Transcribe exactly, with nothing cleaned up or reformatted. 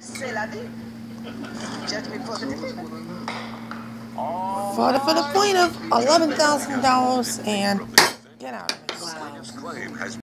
C'est la vie. Judge me for the decision. For the, for the point of eleven thousand dollars and get out of it. Plaintiff's claim has